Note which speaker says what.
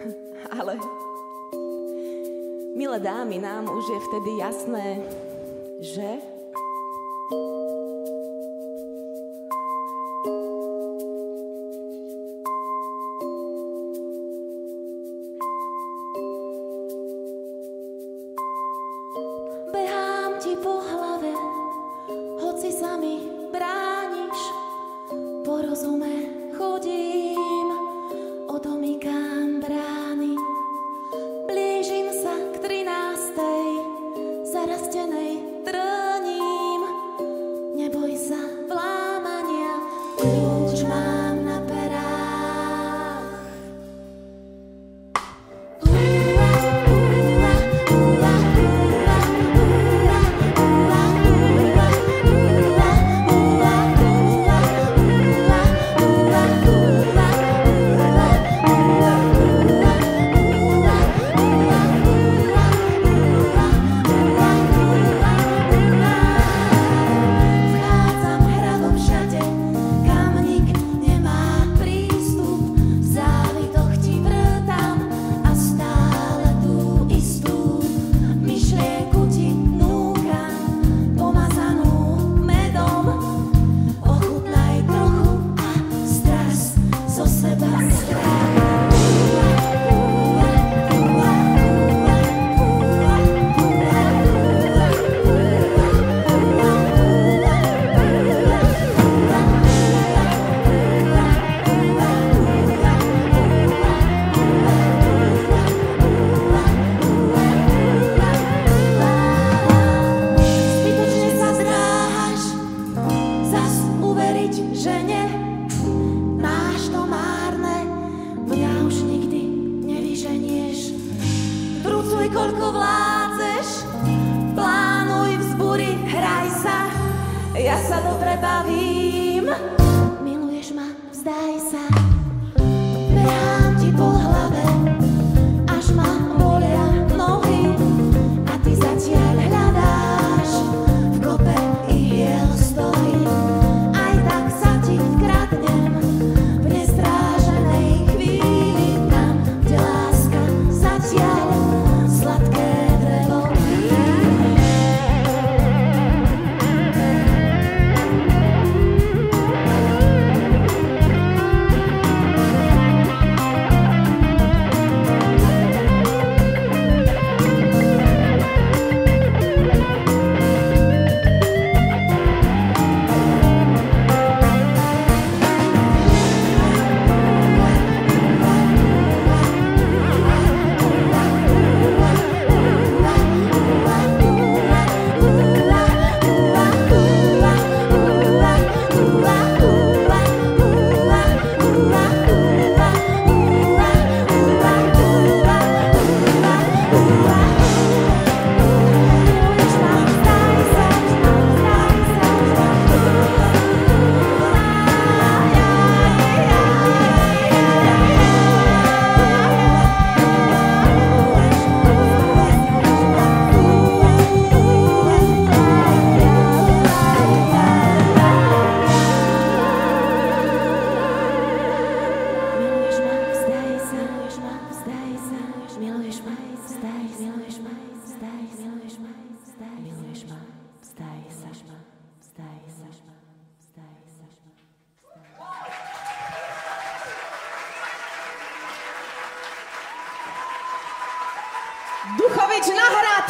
Speaker 1: Ale, milé dámy, nám už je vtedy jasné, že... Behám ti po hlave, hoci sa mi brániš, po rozume chodím, odomykám brány. Blížim sa k 13. zarastenej trním. Neboj sa vlámania, kľúč mám na perách. Koľko vládzeš, plánuj vzbúry, hraj sa, ja sa dobre bavím. Miluješ ma, vzdaj sa, behám ti po hlave, až ma bolia nohy, a ty zatiaľ hľadáš, v kope ihiel stojí. Aj tak sa ti vkradnem, v nestráženej chvíli tam, kde láska zatiaľ sladké drevo. Duchovič na hrad!